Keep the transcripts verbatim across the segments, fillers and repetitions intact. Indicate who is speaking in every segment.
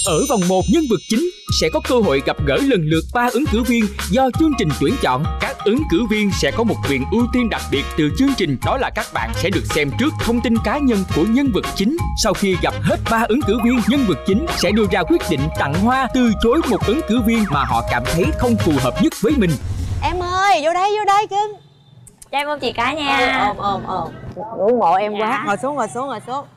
Speaker 1: Ở vòng một, nhân vật chính sẽ có cơ hội gặp gỡ lần lượt ba ứng cử viên do chương trình tuyển chọn. Các ứng cử viên sẽ có một quyền ưu tiên đặc biệt từ chương trình, đó là các bạn sẽ được xem trước thông tin cá nhân của nhân vật chính. Sau khi gặp hết ba ứng cử viên, nhân vật chính sẽ đưa ra quyết định tặng hoa, từ chối một ứng cử viên mà họ cảm thấy không phù hợp nhất với mình.
Speaker 2: Em ơi, vô đây, vô đây cưng.
Speaker 3: Cho em ôm chị cái nha.
Speaker 2: Ôm, ôm, ôm. Ngưỡng mộ em
Speaker 3: dạ.
Speaker 2: quá. Ngồi xuống, ngồi xuống, ngồi xuống.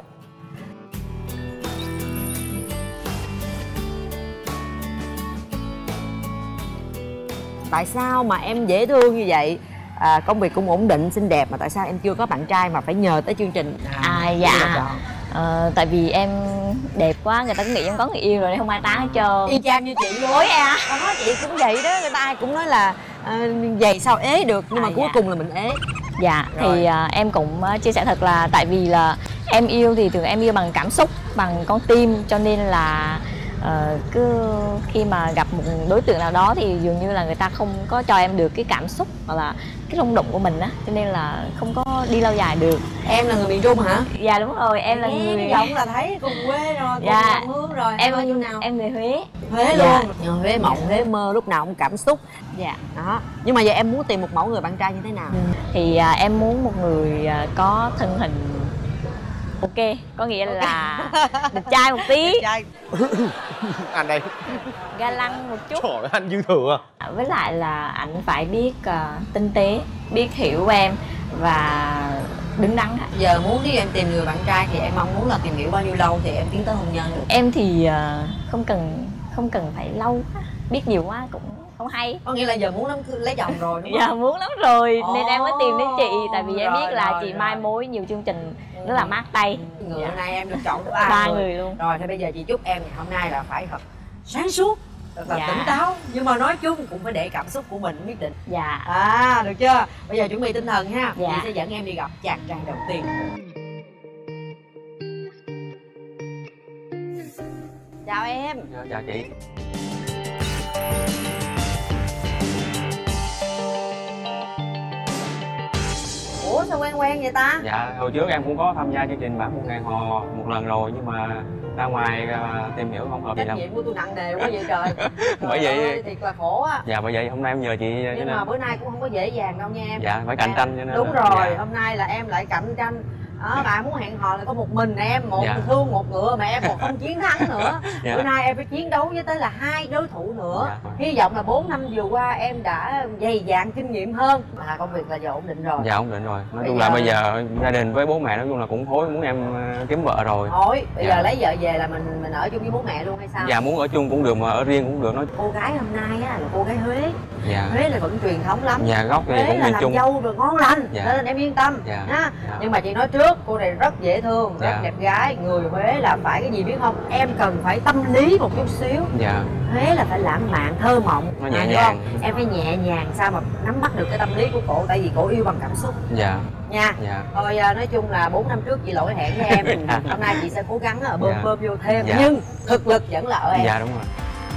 Speaker 2: Tại sao mà em dễ thương như vậy? À, công việc cũng ổn định, xinh đẹp mà tại sao em chưa có bạn trai mà phải nhờ tới chương trình?
Speaker 3: À, à dạ. Ờ, tại vì em đẹp quá, người ta cứ nghĩ em có người yêu rồi nên không ai tán hết trơn.
Speaker 2: Y chang như chị luôn.
Speaker 3: Ôi à.
Speaker 2: Đó, chị cũng vậy đó, người ta ai cũng nói là à, vậy sao ế được, nhưng mà à, cuối dạ. cùng là mình ế.
Speaker 3: Dạ, rồi. Thì uh, em cũng uh, chia sẻ thật là tại vì là em yêu thì thường em yêu bằng cảm xúc, bằng con tim, cho nên là uh, cứ khi mà gặp một đối tượng nào đó thì dường như là người ta không có cho em được cái cảm xúc hoặc là cái rung động của mình á, cho nên là không có đi lâu dài được.
Speaker 2: Em là người miền Trung hả?
Speaker 3: Dạ đúng rồi, em là
Speaker 2: em
Speaker 3: người
Speaker 2: giọng là thấy cùng quê rồi, cùng
Speaker 3: dạ.
Speaker 2: hướng rồi.
Speaker 3: Em
Speaker 2: ở chỗ nào?
Speaker 3: Em người Huế.
Speaker 2: Huế
Speaker 3: dạ.
Speaker 2: luôn. Nhờ Huế mộng, Huế mơ, lúc nào cũng cảm xúc.
Speaker 3: Dạ.
Speaker 2: Đó. Nhưng mà giờ em muốn tìm một mẫu người bạn trai như thế nào?
Speaker 3: Ừ. Thì uh, em muốn một người uh, có thân hình ok, có nghĩa okay. là đẹp trai một tí.
Speaker 2: Đẹp trai.
Speaker 4: Anh đây.
Speaker 3: Ga lăng một chút.
Speaker 4: Trời ơi, anh dư thừa.
Speaker 3: Với lại là anh phải biết uh, tinh tế, biết hiểu em và đứng đắn.
Speaker 2: Giờ muốn nếu em tìm người bạn trai thì em mong muốn là tìm hiểu bao nhiêu lâu thì em tiến tới hôn nhân được?
Speaker 3: Em thì uh, không cần không cần phải lâu, biết nhiều quá cũng không hay.
Speaker 2: Có nghĩa là giờ muốn lắm lấy chồng rồi đúng không?
Speaker 3: Dạ muốn lắm rồi. Ồ, nên em mới tìm đến chị. Tại vì em
Speaker 2: rồi,
Speaker 3: biết là
Speaker 2: rồi,
Speaker 3: chị
Speaker 2: rồi.
Speaker 3: mai mối nhiều chương trình rất là mát tay.
Speaker 2: Người
Speaker 3: dạ.
Speaker 2: này em được chọn ba,
Speaker 3: ba
Speaker 2: người.
Speaker 3: người luôn.
Speaker 2: Rồi thì bây giờ chị chúc em ngày hôm nay là phải thật sáng suốt, thật là
Speaker 3: dạ.
Speaker 2: tỉnh táo, nhưng mà nói chung cũng phải để cảm xúc của mình quyết định.
Speaker 3: Dạ.
Speaker 2: À được chưa? Bây giờ chuẩn bị tinh thần ha.
Speaker 3: Dạ.
Speaker 2: Chị sẽ dẫn em đi gặp chàng trai đầu tiên. Chào em.
Speaker 4: Dạ, chào chị.
Speaker 2: Ủa sao quen quen vậy ta?
Speaker 4: Dạ, hồi trước em cũng có tham gia chương trình Bản một ngàn hò một lần rồi, nhưng mà ra ngoài uh, tìm hiểu không hợp gì
Speaker 2: Trách
Speaker 4: đâu.
Speaker 2: nhiệm của tôi nặng nề quá vậy trời.
Speaker 4: Bởi vậy
Speaker 2: ơi, thiệt là khổ á.
Speaker 4: Dạ, bởi vậy hôm nay em nhờ chị.
Speaker 2: Nhưng
Speaker 4: cho
Speaker 2: mà
Speaker 4: nên...
Speaker 2: bữa nay cũng không có dễ dàng đâu nha em.
Speaker 4: Dạ, phải cạnh tranh cho nên.
Speaker 2: Đúng
Speaker 4: là...
Speaker 2: rồi,
Speaker 4: dạ.
Speaker 2: hôm nay là em lại cạnh tranh. Đó, bà muốn hẹn hò là có một mình em, một
Speaker 4: dạ.
Speaker 2: thương một ngựa mà em còn không chiến thắng nữa.
Speaker 4: dạ.
Speaker 2: Bữa nay em phải chiến đấu với tới là hai đối thủ nữa.
Speaker 4: dạ.
Speaker 2: Hy vọng là bốn năm vừa qua em đã dày dạn kinh nghiệm hơn. Là công việc là giờ ổn định rồi.
Speaker 4: Dạ ổn định rồi. Nói
Speaker 2: bây
Speaker 4: chung
Speaker 2: giờ...
Speaker 4: là bây giờ gia đình với bố mẹ nói chung là cũng hối muốn em kiếm vợ rồi.
Speaker 2: Hối, bây
Speaker 4: dạ.
Speaker 2: giờ lấy vợ về là mình mình ở chung với bố mẹ luôn hay sao?
Speaker 4: Dạ muốn ở chung cũng được mà ở riêng cũng được. Nói
Speaker 2: cô gái hôm nay á là cô gái Huế.
Speaker 4: dạ.
Speaker 2: Huế là vẫn truyền thống lắm.
Speaker 4: Dạ gốc thì
Speaker 2: Huế
Speaker 4: cũng
Speaker 2: là
Speaker 4: miền
Speaker 2: làm
Speaker 4: Trung.
Speaker 2: dâu rồi ngon lành.
Speaker 4: dạ.
Speaker 2: Nên em yên tâm
Speaker 4: dạ.
Speaker 2: ha.
Speaker 4: Dạ.
Speaker 2: Nhưng mà chị nói trước, cô này rất dễ thương, rất
Speaker 4: dạ.
Speaker 2: đẹp gái. Người Huế là phải cái gì biết không? Em cần phải tâm lý một chút xíu.
Speaker 4: dạ.
Speaker 2: Huế là phải lãng mạn, thơ mộng.
Speaker 4: Nó nhẹ
Speaker 2: à,
Speaker 4: nhàng.
Speaker 2: Em phải nhẹ nhàng sao mà nắm bắt được cái tâm lý của cổ, tại vì cổ yêu bằng cảm xúc.
Speaker 4: Dạ.
Speaker 2: Nha.
Speaker 4: dạ.
Speaker 2: Thôi nói chung là bốn năm trước chị lỗi hẹn với em. Hôm nay chị sẽ cố gắng ở bơm
Speaker 4: dạ.
Speaker 2: bơm vô thêm.
Speaker 4: dạ.
Speaker 2: Nhưng thực lực vẫn là ở em.
Speaker 4: Dạ đúng rồi.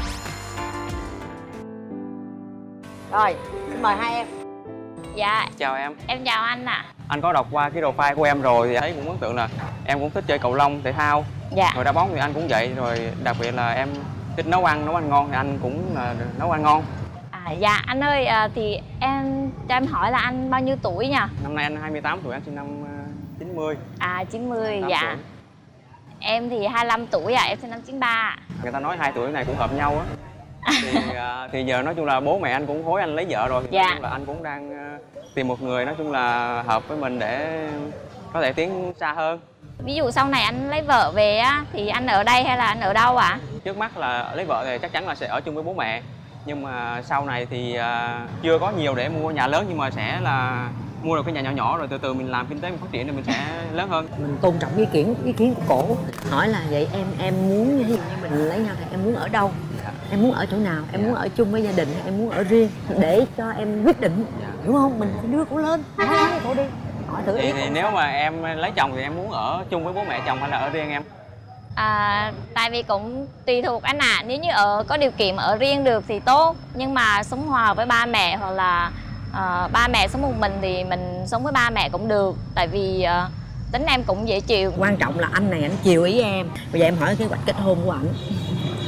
Speaker 2: Rồi, xin mời hai em.
Speaker 3: Dạ.
Speaker 4: Chào em.
Speaker 3: Em chào anh ạ. À.
Speaker 4: Anh có đọc qua cái profile của em rồi thì thấy cũng ấn tượng là em cũng thích chơi cầu lông, thể thao.
Speaker 3: Dạ.
Speaker 4: Rồi đá bóng thì anh cũng vậy, rồi đặc biệt là em thích nấu ăn, nấu ăn ngon thì anh cũng là nấu ăn ngon.
Speaker 3: À, dạ anh ơi, à, thì em cho em hỏi là anh bao nhiêu tuổi nha?
Speaker 4: Năm nay anh hai mươi tám tuổi, anh sinh năm chín mươi.
Speaker 3: À chín mươi, dạ.
Speaker 4: Tuổi.
Speaker 3: Em thì hai mươi lăm tuổi à, em sinh năm chín ba.
Speaker 4: Người ta nói hai tuổi này cũng hợp nhau á. Thì, uh, thì giờ nói chung là bố mẹ anh cũng hối anh lấy vợ rồi. Thì
Speaker 3: dạ.
Speaker 4: nói chung là anh cũng đang uh, tìm một người nói chung là hợp với mình để có thể tiến xa hơn.
Speaker 3: Ví dụ sau này anh lấy vợ về á thì anh ở đây hay là anh ở đâu ạ? À?
Speaker 4: Trước mắt là lấy vợ thì chắc chắn là sẽ ở chung với bố mẹ. Nhưng mà sau này thì uh, chưa có nhiều để mua nhà lớn, nhưng mà sẽ là mua được cái nhà nhỏ nhỏ rồi từ từ mình làm kinh tế mình phát triển thì mình sẽ lớn hơn.
Speaker 2: Mình tôn trọng ý kiến ý kiến của cổ. Hỏi là vậy em em muốn ví dụ như mình lấy nhau thì em muốn ở đâu? Dạ. Em muốn ở chỗ nào? Em dạ. muốn ở chung với gia đình hay em muốn ở riêng? Để cho em quyết định. Dạ. Đúng không? Mình phải đưa cổ lên. Nói với cổ đi. Hỏi thử ý.
Speaker 4: Thì, thì nếu mà em lấy chồng thì em muốn ở chung với bố mẹ chồng hay là ở riêng em?
Speaker 3: À, tại vì cũng tùy thuộc anh ạ. À. Nếu như ở có điều kiện mà ở riêng được thì tốt, nhưng mà sống hòa với ba mẹ hoặc là uh, ba mẹ sống một mình thì mình sống với ba mẹ cũng được. Tại vì uh, tính em cũng dễ chịu.
Speaker 2: Quan trọng là anh này anh chiều ý em. Bây giờ em hỏi kế hoạch kết hôn của ảnh.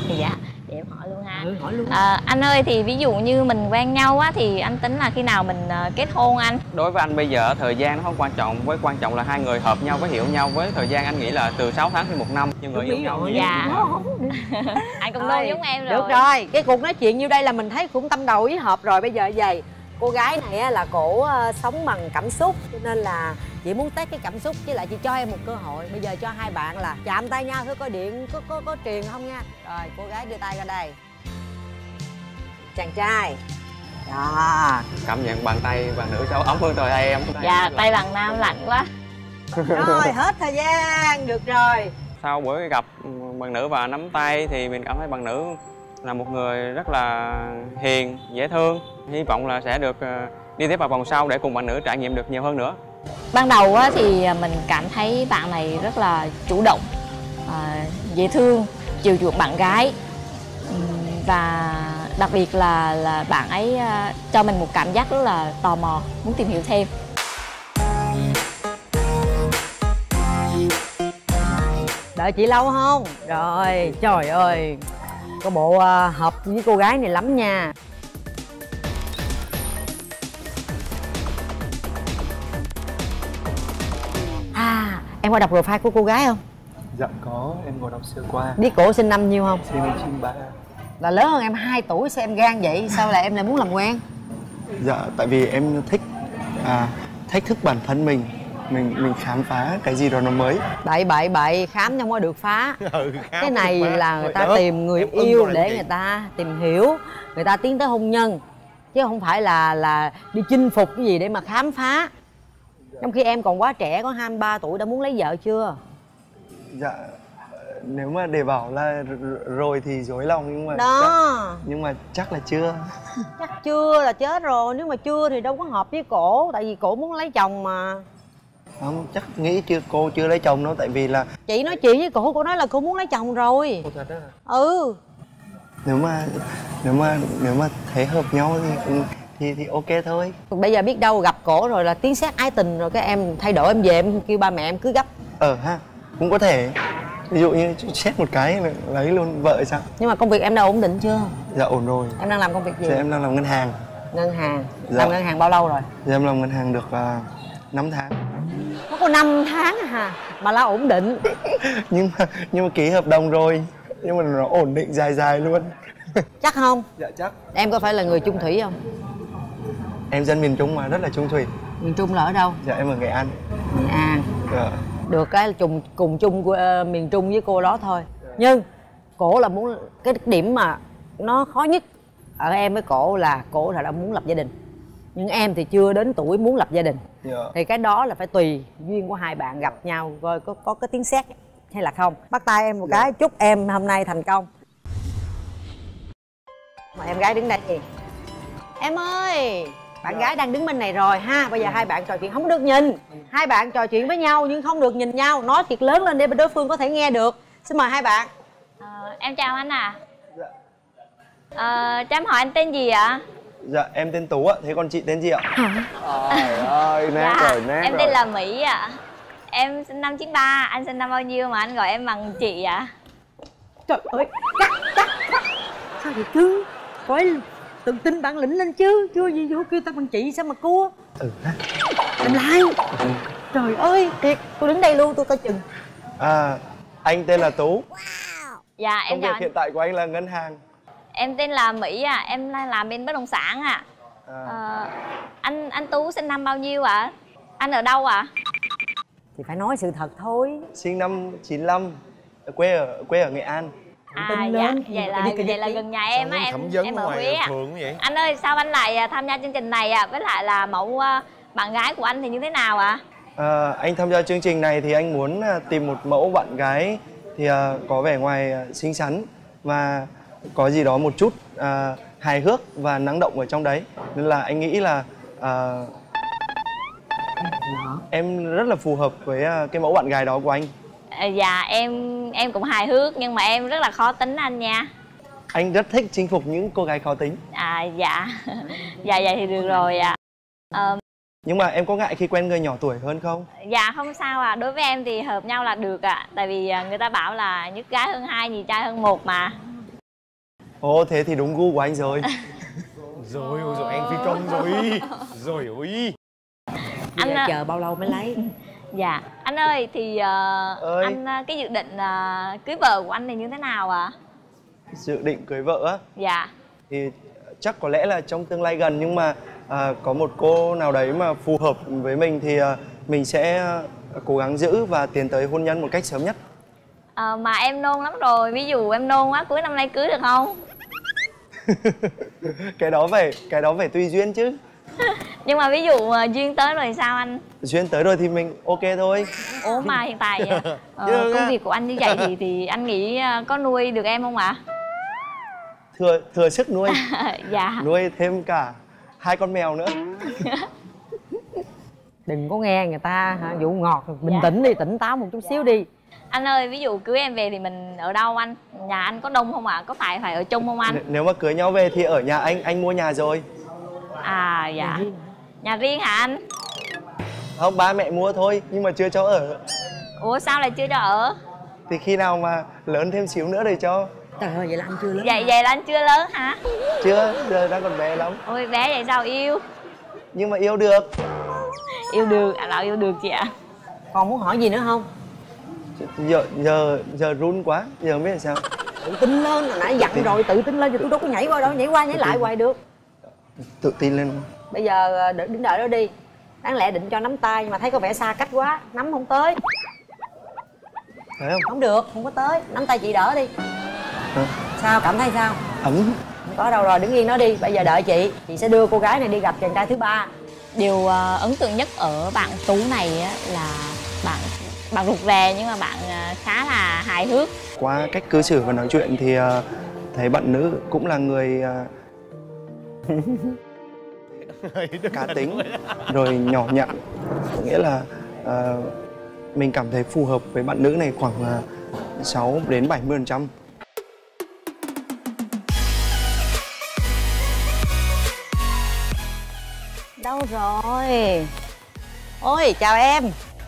Speaker 3: Dạ, để em hỏi luôn ha.
Speaker 2: Ừ, hỏi luôn.
Speaker 3: À, anh ơi, thì ví dụ như mình quen nhau á thì anh tính là khi nào mình uh, kết hôn anh?
Speaker 4: Đối với anh bây giờ thời gian nó không quan trọng, với quan trọng là hai người hợp nhau với hiểu nhau. Với thời gian anh nghĩ là từ sáu tháng đến một năm, nhưng người yêu nhau nhiều.
Speaker 3: Dạ. Anh cũng luôn giống em rồi.
Speaker 2: Được rồi, cái cuộc nói chuyện như đây là mình thấy cũng tâm đầu ý hợp rồi. Bây giờ vậy, cô gái này á, là cổ uh, sống bằng cảm xúc, cho nên là chị muốn test cái cảm xúc, với lại chị cho em một cơ hội. Bây giờ cho hai bạn là chạm tay nhau thử coi điện có có có truyền không nha. Rồi cô gái đưa tay ra đây. Chàng trai. Đó.
Speaker 4: Cảm nhận bàn tay bạn nữ sao ấm hơn tay em.
Speaker 3: Dạ, tay bạn nam lạnh quá.
Speaker 2: Rồi hết thời gian, được rồi.
Speaker 4: Sau buổi gặp bạn nữ và nắm tay thì mình cảm thấy bạn nữ là một người rất là hiền, dễ thương. Hy vọng là sẽ được đi tiếp vào vòng sau để cùng bạn nữ trải nghiệm được nhiều hơn nữa.
Speaker 3: Ban đầu á, thì mình cảm thấy bạn này rất là chủ động, à, dễ thương, chiều chuộng bạn gái, và đặc biệt là là bạn ấy à, cho mình một cảm giác rất là tò mò, muốn tìm hiểu thêm.
Speaker 2: Đợi chị lâu không? Rồi, trời ơi, có bộ uh, hợp với cô gái này lắm nha. À, em qua đọc profile của cô gái không?
Speaker 5: Dạ có, em ngồi đọc sơ qua.
Speaker 2: Biết cổ sinh năm nhiêu không?
Speaker 5: Sinh năm chín ba.
Speaker 2: Là lớn hơn em hai tuổi, sao em gan vậy? Sao lại em lại muốn làm quen?
Speaker 5: Dạ, tại vì em thích à, thách thức bản thân mình. Mình mình khám phá cái gì đó nó mới.
Speaker 2: Bậy bậy bậy, khám nhưng mới được phá.
Speaker 5: Ừ,
Speaker 2: cái này là người ta đó, tìm người yêu để người ta tìm hiểu, người ta tiến tới hôn nhân, chứ không phải là là đi chinh phục cái gì để mà khám phá. Trong khi em còn quá trẻ, có hai mươi ba tuổi đã muốn lấy vợ chưa?
Speaker 5: Dạ, nếu mà để bảo là rồi thì dối lòng, nhưng mà
Speaker 2: đó
Speaker 5: chắc, nhưng mà chắc là chưa.
Speaker 2: Chắc chưa là chết rồi. Nếu mà chưa thì đâu có hợp với cổ, tại vì cổ muốn lấy chồng mà.
Speaker 5: Không, chắc nghĩ chưa, cô chưa lấy chồng đâu, tại vì là
Speaker 2: chị nói chuyện với cổ, cổ nói là cô muốn lấy chồng rồi.
Speaker 5: Cô thật đó.
Speaker 2: Ừ.
Speaker 5: Nếu mà nếu mà nếu mà thấy hợp nhau thì thì thì ok thôi.
Speaker 2: Bây giờ biết đâu gặp cổ rồi là tiếng sét ái tình rồi cái em thay đổi, em về em kêu ba mẹ em cứ gấp.
Speaker 5: Ờ ha, cũng có thể. Ví dụ như xét một cái lấy luôn vợ sao?
Speaker 2: Nhưng mà công việc em đã ổn định chưa?
Speaker 5: Dạ ổn rồi.
Speaker 2: Em đang làm công việc gì?
Speaker 5: Dạ em đang làm ngân hàng.
Speaker 2: Ngân hàng.
Speaker 5: Dạ.
Speaker 2: Làm ngân hàng bao lâu rồi?
Speaker 5: Dạ em làm ngân hàng được uh, năm tháng.
Speaker 2: Nó có năm tháng à mà là ổn định.
Speaker 5: nhưng mà nhưng mà ký hợp đồng rồi, nhưng mà nó ổn định dài dài luôn.
Speaker 2: Chắc không?
Speaker 5: Dạ chắc.
Speaker 2: Em có phải là người chung thủy không?
Speaker 5: Em dân miền Trung mà, rất là chung thủy.
Speaker 2: Miền Trung là ở đâu?
Speaker 5: Dạ em ở Nghệ An.
Speaker 2: Nghệ An.
Speaker 5: Dạ.
Speaker 2: Được cái là chung cùng chung của uh, miền Trung với cô đó thôi. Nhưng cổ là muốn, cái điểm mà nó khó nhất ở em với cổ là cổ là đã muốn lập gia đình, nhưng em thì chưa đến tuổi muốn lập gia đình.
Speaker 5: Dạ.
Speaker 2: Thì cái đó là phải tùy duyên của hai bạn gặp nhau coi có có cái tiếng sét hay là không. Bắt tay em một
Speaker 5: Dạ.
Speaker 2: cái, chúc em hôm nay thành công. Mà em gái đứng đây gì? Em ơi, bạn gái đang đứng bên này rồi ha. Bây giờ hai bạn trò chuyện không được nhìn. Hai bạn trò chuyện với nhau nhưng không được nhìn nhau. Nói thiệt lớn lên để đối phương có thể nghe được. Xin mời hai bạn.
Speaker 3: À, em chào anh à.
Speaker 5: Dạ.
Speaker 3: À, cho em hỏi anh tên gì ạ?
Speaker 5: Dạ em tên Tú ạ, thế còn chị tên gì ạ? Trời ơi, nát
Speaker 3: Dạ,
Speaker 5: rồi, nát
Speaker 3: em
Speaker 5: rồi.
Speaker 3: tên là Mỹ ạ. Em sinh năm chín ba, anh sinh năm bao nhiêu mà anh gọi em bằng chị ạ?
Speaker 2: Trời ơi, cắt, cắt, cắt. Sao vậy chứ? Phải tự tin bản lĩnh lên chứ. Chưa gì vô kêu tao bằng chị sao mà cua.
Speaker 5: Ừ ha.
Speaker 2: Làm lại.
Speaker 5: Ừ.
Speaker 2: Trời ơi, thiệt, tôi đứng đây luôn, tôi coi chừng.
Speaker 5: À, anh tên là Tú.
Speaker 3: Dạ, em
Speaker 5: Công
Speaker 3: chào
Speaker 5: việc
Speaker 3: anh.
Speaker 5: hiện tại của anh là ngân hàng.
Speaker 3: Em tên là Mỹ ạ, à. Em đang làm bên bất động sản ạ. À.
Speaker 5: À.
Speaker 3: Ờ, anh anh Tú sinh năm bao nhiêu ạ? À? Anh ở đâu ạ? À?
Speaker 2: Thì phải nói sự thật thôi.
Speaker 5: Sinh năm chín lăm, quê ở quê ở Nghệ An.
Speaker 3: À
Speaker 2: Tin
Speaker 3: dạ,
Speaker 2: lên,
Speaker 3: vậy là
Speaker 2: đi, đi,
Speaker 3: vậy là
Speaker 2: đi.
Speaker 3: gần nhà em á, em
Speaker 6: thẩm vấn
Speaker 3: em ở
Speaker 6: ngoài
Speaker 3: Huế ạ.
Speaker 6: phường vậy?
Speaker 3: Anh ơi, sao anh lại tham gia chương trình này ạ? À? Với lại là mẫu uh, bạn gái của anh thì như thế nào ạ? À?
Speaker 5: À, anh tham gia chương trình này thì anh muốn tìm một mẫu bạn gái thì uh, có vẻ ngoài uh, xinh xắn và có gì đó một chút uh, hài hước và năng động ở trong đấy, nên là anh nghĩ là uh, em rất là phù hợp với uh, cái mẫu bạn gái đó của anh.
Speaker 3: À, dạ em em cũng hài hước nhưng mà em rất là khó tính anh nha.
Speaker 5: Anh rất thích chinh phục những cô gái khó tính.
Speaker 3: À dạ. Dạ vậy thì được rồi ạ. À.
Speaker 5: Nhưng mà em có ngại khi quen người nhỏ tuổi hơn không?
Speaker 3: Dạ không sao ạ, à. Đối với em thì hợp nhau là được ạ. À. Tại vì người ta bảo là nhất gái hơn hai, nhì trai hơn một mà.
Speaker 5: Ồ, thế thì đúng gu của anh rồi.
Speaker 6: Rồi, ôi rồi anh phi công rồi. Rồi ôi.
Speaker 2: Anh
Speaker 3: Anh
Speaker 2: chờ bao lâu mới lấy?
Speaker 3: Dạ, anh ơi thì uh,
Speaker 5: Ơi.
Speaker 3: anh uh, cái dự định uh, cưới vợ của anh thì như thế nào ạ? À?
Speaker 5: Dự định cưới vợ á?
Speaker 3: Dạ.
Speaker 5: Thì chắc có lẽ là trong tương lai gần, nhưng mà à, có một cô nào đấy mà phù hợp với mình thì à, mình sẽ à, cố gắng giữ và tiến tới hôn nhân một cách sớm nhất.
Speaker 3: À, mà em nôn lắm rồi, ví dụ em nôn quá cuối năm nay cưới được không?
Speaker 5: cái đó phải cái đó phải tùy duyên chứ.
Speaker 3: Nhưng mà ví dụ uh, duyên tới rồi sao anh?
Speaker 5: Duyên tới rồi thì mình ok thôi.
Speaker 3: Ủa mà hiện tại uh,
Speaker 5: Được
Speaker 3: công
Speaker 5: á.
Speaker 3: việc của anh như vậy thì thì anh nghĩ uh, có nuôi được em không ạ?
Speaker 5: Thừa thừa sức nuôi.
Speaker 3: Dạ.
Speaker 5: Nuôi thêm cả hai con mèo nữa.
Speaker 2: Đừng có nghe người ta hả, dụ ngọt, bình
Speaker 3: Dạ.
Speaker 2: tĩnh đi, tỉnh táo một chút xíu đi.
Speaker 3: Anh ơi, ví dụ cưới em về thì mình ở đâu anh? Nhà anh có đông không ạ? À? Có phải phải ở chung không anh?
Speaker 5: N- Nếu mà cưới nhau về thì ở nhà anh, anh mua nhà rồi.
Speaker 3: À dạ. Nhà riêng hả anh?
Speaker 5: Không, ba mẹ mua thôi nhưng mà chưa cho ở.
Speaker 3: Ủa sao lại chưa cho ở?
Speaker 5: Thì khi nào mà lớn thêm xíu nữa để cho.
Speaker 2: Trời ơi, vậy là anh chưa lớn.
Speaker 3: Vậy vậy là anh chưa lớn hả?
Speaker 5: Chưa, giờ đang còn bé lắm.
Speaker 3: Ôi bé vậy sao yêu?
Speaker 5: Nhưng mà yêu được.
Speaker 3: Yêu được, à nào yêu được chị ạ?
Speaker 2: Còn muốn hỏi gì nữa không?
Speaker 5: Giờ giờ giờ run quá, giờ không biết là sao.
Speaker 2: Tự tin lên, hồi nãy dặn rồi, tự tin lên, giờ tôi đâu có nhảy qua đâu, nhảy qua nhảy lại hoài được.
Speaker 5: Tự tin lên.
Speaker 2: Bây giờ đ- đứng đợi đó đi. Đáng lẽ định cho nắm tay nhưng mà thấy có vẻ xa cách quá, nắm không tới.
Speaker 5: Thấy không?
Speaker 2: Không được, không có tới, nắm tay chị đỡ đi.
Speaker 5: À,
Speaker 2: Sao, cảm thấy sao?
Speaker 5: ấm.
Speaker 2: Không có đâu rồi, đứng yên đó đi, bây giờ đợi chị. Chị sẽ đưa cô gái này đi gặp chàng trai thứ ba.
Speaker 3: Điều uh, ấn tượng nhất ở bạn Tú này á, là bạn bạn rụt rè nhưng mà bạn uh, khá là hài hước.
Speaker 5: Qua cách cư xử và nói chuyện thì uh, thấy bạn nữ cũng là người uh, cá tính, rồi nhỏ nhặn. Có nghĩa là uh, mình cảm thấy phù hợp với bạn nữ này khoảng uh, sáu đến bảy mươi phần trăm.
Speaker 2: Đâu rồi? Ôi, chào em.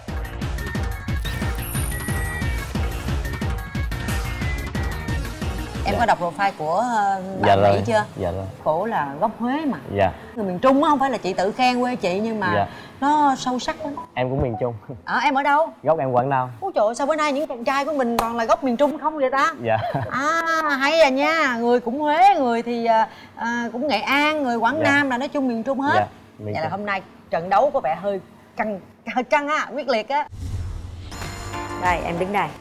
Speaker 2: Em có đọc profile của uh, bạn
Speaker 6: Dạ
Speaker 2: Mỹ
Speaker 6: rồi.
Speaker 2: chưa?
Speaker 6: Dạ rồi.
Speaker 2: Cổ là gốc Huế mà.
Speaker 6: Dạ.
Speaker 2: Người miền Trung á, không phải là chị tự khen quê chị nhưng mà
Speaker 6: Dạ.
Speaker 2: nó sâu sắc lắm.
Speaker 6: Em cũng miền Trung.
Speaker 2: Ờ, em ở đâu?
Speaker 6: Gốc em Quảng Nam.
Speaker 2: Ôi trời ơi, sao bữa nay những chàng trai của mình toàn là gốc miền Trung không vậy ta?
Speaker 6: Dạ.
Speaker 2: À, hay à nha, người cũng Huế, người thì à, à, cũng Nghệ An, người Quảng
Speaker 6: Dạ.
Speaker 2: Nam, là nói chung miền Trung hết.
Speaker 6: Dạ, miền
Speaker 2: Vậy là
Speaker 6: Trung.
Speaker 2: hôm nay trận đấu có vẻ hơi căng, hơi căng á, quyết liệt á. Đây, em đứng đây.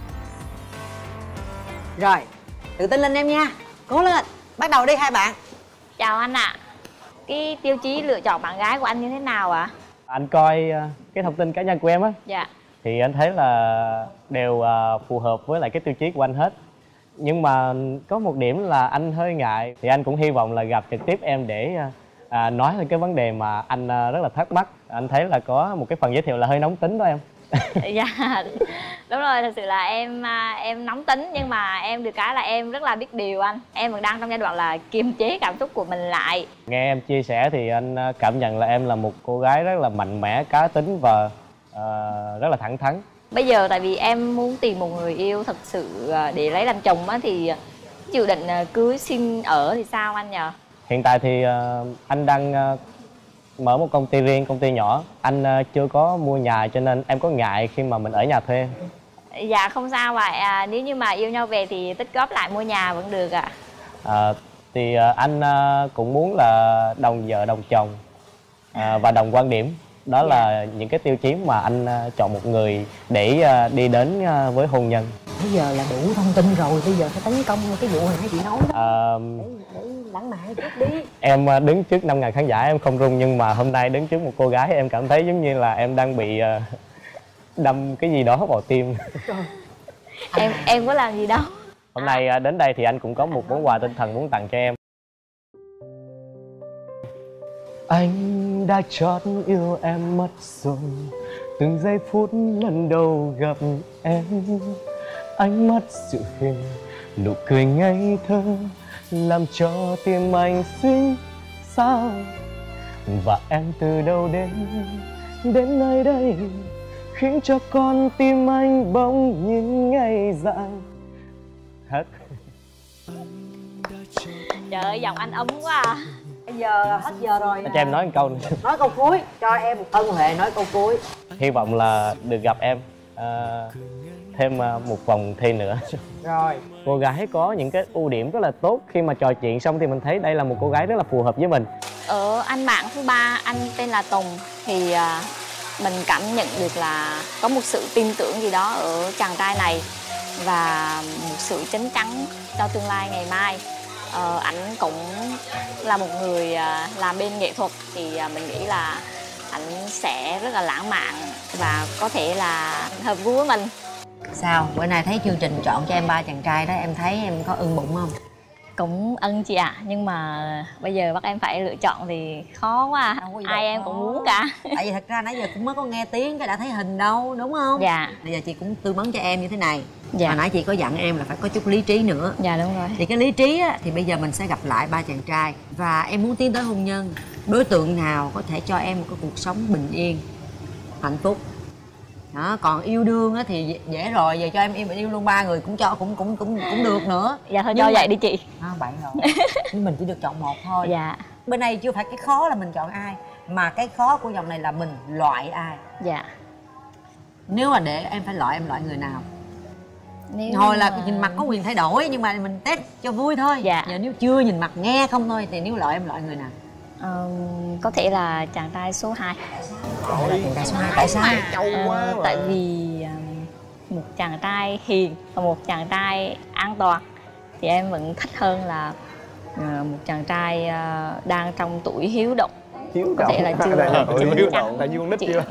Speaker 2: Rồi, tự tin lên em nha. Cố lên, bắt đầu đi hai bạn.
Speaker 3: Chào anh ạ. Cái tiêu chí lựa chọn bạn gái của anh như thế nào ạ?
Speaker 6: Anh coi ờ, cái thông tin cá nhân của em á,
Speaker 3: Dạ.
Speaker 6: thì anh thấy là đều ờ, phù hợp với lại cái tiêu chí của anh hết. Nhưng mà có một điểm là anh hơi ngại, thì anh cũng hy vọng là gặp trực tiếp em để ờ, à, nói lên cái vấn đề mà anh ờ, rất là thắc mắc. Anh thấy là có một cái phần giới thiệu là hơi nóng tính đó em.
Speaker 3: Dạ đúng rồi, thật sự là em à, em nóng tính nhưng mà em được cái là em rất là biết điều anh. Em vẫn đang trong giai đoạn là kiềm chế cảm xúc của mình lại.
Speaker 6: Nghe em chia sẻ thì anh ờ, cảm nhận là em là một cô gái rất là mạnh mẽ, cá tính và ờ, rất là thẳng thắn.
Speaker 3: Bây giờ tại vì em muốn tìm một người yêu thật sự à, để lấy làm chồng á, thì dự định à, cưới xin ở thì sao anh nhờ?
Speaker 6: Hiện tại thì ờ, anh đang ờ, mở một công ty riêng, công ty nhỏ. Anh ờ, chưa có mua nhà cho nên em có ngại khi mà mình ở nhà thuê.
Speaker 3: Dạ không sao vậy, à, nếu như mà yêu nhau về thì tích góp lại mua nhà vẫn được ạ.
Speaker 6: Ờ, thì ờ, anh ờ, cũng muốn là đồng vợ đồng chồng ờ, và đồng quan điểm. Đó là những cái tiêu chí mà anh ờ, chọn một người để ờ, đi đến ờ, với hôn nhân.
Speaker 2: Bây giờ là đủ thông tin rồi, bây giờ phải tấn công cái vụ hồi nãy chị nói đó.
Speaker 6: Ờ,
Speaker 2: Để, để lãng mạn chút đi.
Speaker 6: em ờ, đứng trước năm ngàn khán giả em không run, nhưng mà hôm nay đứng trước một cô gái em cảm thấy giống như là em đang bị ờ, đâm cái gì đó vào tim.
Speaker 3: Em em có làm gì đâu.
Speaker 6: Hôm nay ờ, đến đây thì anh cũng có một món quà tinh thần muốn tặng cho em. Anh đã chót yêu em mất rồi, từng giây phút lần đầu gặp em. Ánh mắt dịu hiền, nụ cười ngây thơ, làm cho tim anh xuyên sao. Và em từ đâu đến, đến nơi đây, khiến cho con tim anh bỗng nhiên ngây dại. Hết.
Speaker 3: Trời ơi, giọng anh ấm quá à.
Speaker 2: Bây giờ hết giờ rồi.
Speaker 6: Cho em nói một câu nữa.
Speaker 2: Nói câu cuối, cho em một ân huệ nói câu cuối.
Speaker 6: Hy vọng là được gặp em à, thêm một vòng thi nữa.
Speaker 2: Rồi.
Speaker 6: Cô gái có những cái ưu điểm rất là tốt, khi mà trò chuyện xong thì mình thấy đây là một cô gái rất là phù hợp với mình.
Speaker 3: Ở anh bạn thứ ba, anh tên là Tùng, thì à, mình cảm nhận được là có một sự tin tưởng gì đó ở chàng trai này và một sự chín chắn cho tương lai ngày mai. Ờ, anh cũng là một người à, làm bên nghệ thuật, thì à, mình nghĩ là anh sẽ rất là lãng mạn và có thể là hợp gu với mình.
Speaker 2: Sao? Bữa nay thấy chương trình chọn cho em ba chàng trai đó, em thấy em có ưng bụng không?
Speaker 3: Cũng ân chị ạ, à, nhưng mà bây giờ bắt em phải lựa chọn thì khó quá à. Ai em cũng muốn cả.
Speaker 2: Tại vì thật ra nãy giờ cũng mới có nghe tiếng cái đã thấy hình đâu, đúng không?
Speaker 3: Dạ.
Speaker 2: Bây giờ chị cũng tư vấn cho em như thế này.
Speaker 3: Dạ.
Speaker 2: Hồi nãy chị có dặn em là phải có chút lý trí nữa.
Speaker 3: Dạ đúng rồi.
Speaker 2: Thì cái lý trí á, thì bây giờ mình sẽ gặp lại ba chàng trai và em muốn tiến tới hôn nhân. Đối tượng nào có thể cho em một cái cuộc sống bình yên, hạnh phúc. Đó, còn yêu đương á thì dễ rồi, giờ cho em yêu yêu luôn ba người cũng cho cũng cũng cũng cũng được nữa.
Speaker 3: Dạ thôi
Speaker 2: nhưng
Speaker 3: cho
Speaker 2: mà...
Speaker 3: vậy đi chị.
Speaker 2: À, vậy rồi. Nhưng mình chỉ được chọn một thôi.
Speaker 3: Dạ.
Speaker 2: Bên này chưa phải cái khó là mình chọn ai, mà cái khó của dòng này là mình loại ai.
Speaker 3: Dạ.
Speaker 2: Nếu mà để em phải loại, em loại người nào?
Speaker 3: Nếu
Speaker 2: Hồi là
Speaker 3: mà...
Speaker 2: nhìn mặt có quyền thay đổi, nhưng mà mình test cho vui thôi.
Speaker 3: Dạ.
Speaker 2: Giờ nếu chưa nhìn mặt nghe không thôi thì nếu loại em loại người nào?
Speaker 3: Ờ, có thể là chàng trai số hai.
Speaker 2: Là chàng trai số hai. Tại sao?
Speaker 3: Ờ, tại vì uh, một chàng trai hiền và một chàng trai an toàn thì em vẫn thích hơn là uh, một chàng trai uh, đang trong tuổi hiếu động.
Speaker 6: Hiếu
Speaker 3: có thể là chưa
Speaker 6: chưa hiếu động, tại như con nít chưa.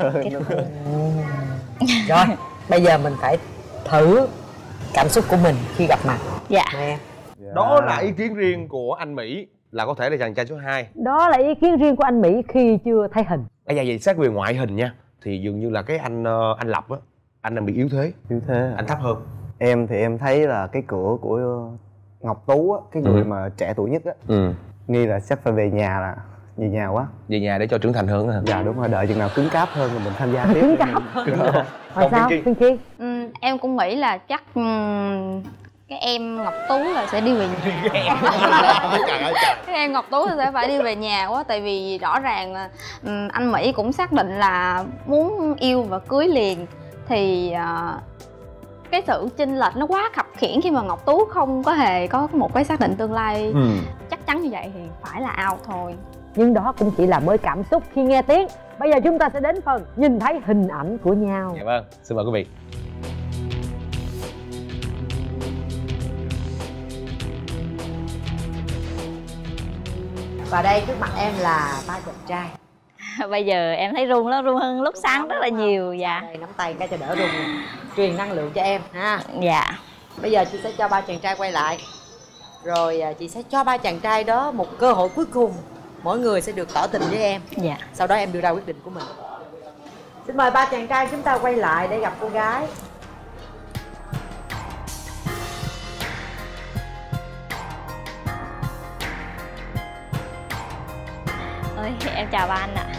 Speaker 2: Rồi, bây giờ mình phải thử cảm xúc của mình khi gặp mặt.
Speaker 3: Dạ.
Speaker 2: Nè.
Speaker 7: Đó là ý kiến riêng của anh Mỹ, là có thể là chàng trai số hai.
Speaker 2: Đó là ý kiến riêng của anh Mỹ khi chưa thấy hình.
Speaker 7: Bây giờ vậy xét về ngoại hình nha, thì dường như là cái anh anh Lập á, anh đang bị yếu thế.
Speaker 5: Yếu thế.
Speaker 7: Anh thấp hơn.
Speaker 5: Em thì em thấy là cái cửa của Ngọc Tú á, cái người ừ. mà trẻ tuổi nhất á, ừ. nghi là sắp phải về nhà, là về nhà quá.
Speaker 7: Về nhà để cho trưởng thành hơn hả?
Speaker 5: Dạ đúng rồi, đợi chừng nào cứng cáp hơn rồi mình tham gia tiếp.
Speaker 2: Cứng cáp hơn. Rồi sao? Phiên Chi?
Speaker 8: Ừ, em cũng nghĩ là chắc um, cái em Ngọc Tú là sẽ đi về nhà. Cái em Ngọc Tú sẽ phải đi về nhà quá, tại vì rõ ràng là um, anh Mỹ cũng xác định là muốn yêu và cưới liền, thì uh, cái sự chênh lệch nó quá khập khiễng khi mà Ngọc Tú không có hề có một cái xác định tương lai ừ. chắc chắn như vậy thì phải là out thôi.
Speaker 2: Nhưng đó cũng chỉ là mới cảm xúc khi nghe tiếng. Bây giờ chúng ta sẽ đến phần nhìn thấy hình ảnh của nhau.
Speaker 7: Dạ vâng, xin mời quý vị.
Speaker 2: Và đây trước mặt em là ba chàng trai.
Speaker 3: Bây giờ em thấy run lắm, run hơn lúc sáng rất là nhiều. Dạ.
Speaker 2: Đây, nắm tay cái cho đỡ run, truyền năng lượng cho em ha.
Speaker 3: Dạ.
Speaker 2: Bây giờ chị sẽ cho ba chàng trai quay lại, rồi chị sẽ cho ba chàng trai đó một cơ hội cuối cùng. Mỗi người sẽ được tỏ tình với em.
Speaker 3: Dạ.
Speaker 2: Sau đó em đưa ra quyết định của mình. Xin mời ba chàng trai chúng ta quay lại để gặp cô gái.
Speaker 3: Ôi, em chào ba anh ạ.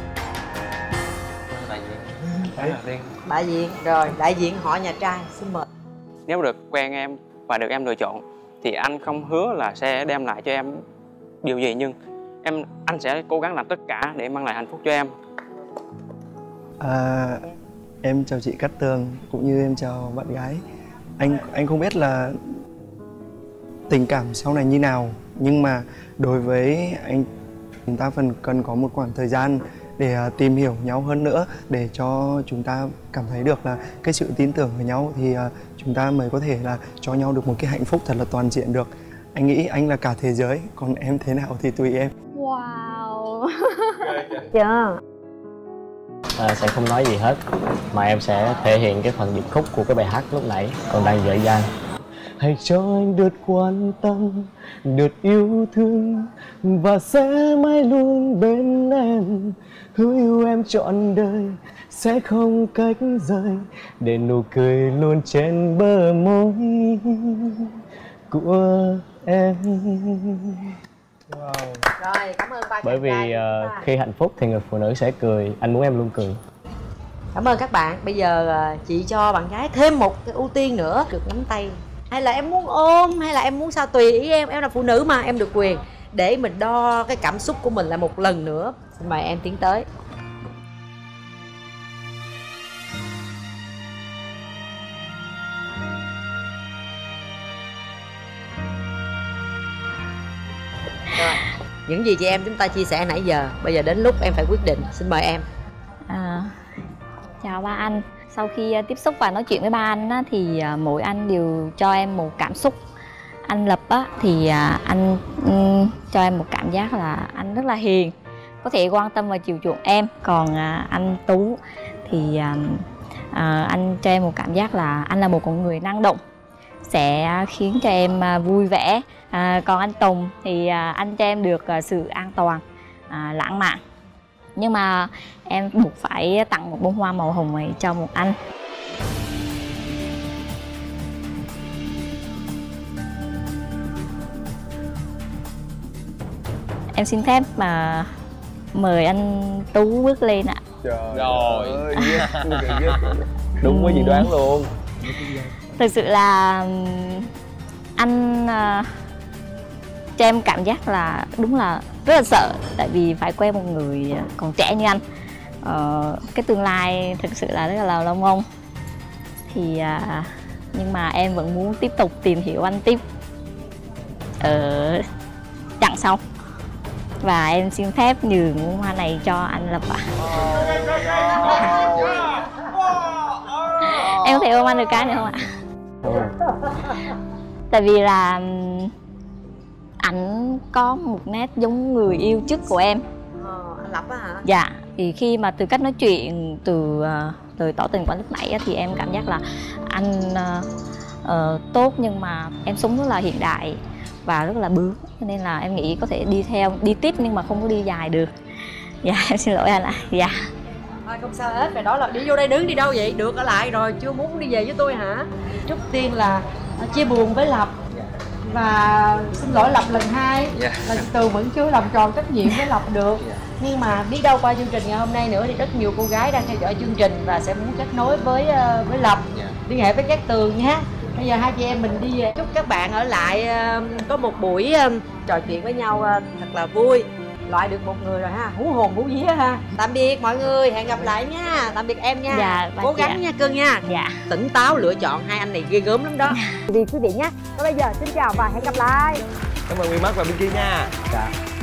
Speaker 4: Đại diện.
Speaker 2: Đại diện, rồi đại diện họ nhà trai, xin mời.
Speaker 4: Nếu được quen em và được em lựa chọn thì anh không hứa là sẽ đem lại cho em điều gì, nhưng em anh sẽ cố gắng làm tất cả để mang lại hạnh phúc cho em.
Speaker 5: À, em chào chị Cát Tường cũng như em chào bạn gái. Anh anh không biết là tình cảm sau này như nào, nhưng mà đối với anh, chúng ta phần cần có một khoảng thời gian để uh, tìm hiểu nhau hơn nữa, để cho chúng ta cảm thấy được là cái sự tin tưởng với nhau thì uh, chúng ta mới có thể là cho nhau được một cái hạnh phúc thật là toàn diện được. Anh nghĩ anh là cả thế giới, còn em thế nào thì tùy em.
Speaker 8: Wow.
Speaker 2: Chưa.
Speaker 6: À, sẽ không nói gì hết, mà em sẽ thể hiện cái phần điệp khúc của cái bài hát lúc nãy còn đang dở dang. Hãy cho anh được quan tâm, được yêu thương, và sẽ mãi luôn bên em. Hứa yêu em trọn đời, sẽ không cách rời, để nụ cười luôn trên bờ môi của em.
Speaker 2: Wow. Rồi, cảm ơn ba.
Speaker 6: Bởi vì uh, khi hạnh phúc thì người phụ nữ sẽ cười, anh muốn em luôn cười.
Speaker 2: Cảm ơn các bạn. Bây giờ uh, chị cho bạn gái thêm một cái ưu tiên nữa, được nắm tay hay là em muốn ôm, hay là em muốn sao tùy ý em. Em là phụ nữ mà, em được quyền để mình đo cái cảm xúc của mình lại một lần nữa. Xin mời em tiến tới. Rồi, những gì chị em chúng ta chia sẻ nãy giờ, bây giờ đến lúc em phải quyết định. Xin mời em.
Speaker 3: À, chào ba anh. Sau khi tiếp xúc và nói chuyện với ba anh á, thì mỗi anh đều cho em một cảm xúc. Anh Lập á, thì anh um, cho em một cảm giác là anh rất là hiền, có thể quan tâm và chiều chuộng em. Còn uh, anh Tú thì uh, uh, anh cho em một cảm giác là anh là một con người năng động, sẽ khiến cho em uh, vui vẻ. uh, Còn anh Tùng thì uh, anh cho em được uh, sự an toàn, uh, lãng mạn. Nhưng mà em buộc phải tặng một bông hoa màu hồng này cho một anh. Em xin phép mà mời anh Tú bước lên ạ.
Speaker 7: Trời rồi ơi, đúng với dự đoán luôn.
Speaker 3: Thực sự là anh uh, cho em cảm giác là đúng là rất là sợ, tại vì phải quen một người còn trẻ như anh. Ờ, cái tương lai thực sự là rất là lâu mong. Thì uh, nhưng mà em vẫn muốn tiếp tục tìm hiểu anh tiếp ở chặng sau. Và em xin phép nhường bông hoa này cho anh Lập ạ. Em có thể ôm anh được cái nữa không ạ? Tại vì là ảnh có một nét giống người yêu trước của em.
Speaker 2: Ờ, anh Lập á hả?
Speaker 3: Dạ, thì khi mà từ cách nói chuyện, từ uh, từ tỏ tình của lúc nãy á, thì em cảm giác là anh uh, uh, tốt, nhưng mà em sống rất là hiện đại và rất là bướng, cho nên là em nghĩ có thể đi theo, đi tiếp nhưng mà không có đi dài được. Dạ, em xin lỗi anh ạ. Dạ.
Speaker 2: Thôi không sao hết, rồi đó là đi vô đây đứng đi đâu vậy? Được ở lại rồi, chưa muốn đi về với tôi hả? Trước tiên là chia buồn với Lập và xin lỗi Lập lần hai. Yeah. Là Tường vẫn chưa làm tròn trách nhiệm với Lập được. Yeah. Nhưng mà biết đâu qua chương trình ngày hôm nay nữa thì rất nhiều cô gái đang theo dõi chương trình và sẽ muốn kết nối với với Lập. Yeah. Liên hệ với các Tường nhé. Bây giờ hai chị em mình đi về. Chúc các bạn ở lại có một buổi trò chuyện với nhau thật là vui. Loại được một người rồi ha, hú hồn hú vía ha. Tạm biệt mọi người, hẹn gặp lại nha. Tạm biệt em nha.
Speaker 3: Dạ,
Speaker 2: cố gắng nha cưng nha.
Speaker 3: Dạ.
Speaker 2: Tỉnh táo lựa chọn, hai anh này ghê gớm lắm đó. Vì quý vị nhé. Còn bây giờ xin chào và hẹn gặp lại.
Speaker 7: Cảm ơn Nguyên Mắt và Binky nha.
Speaker 6: Dạ.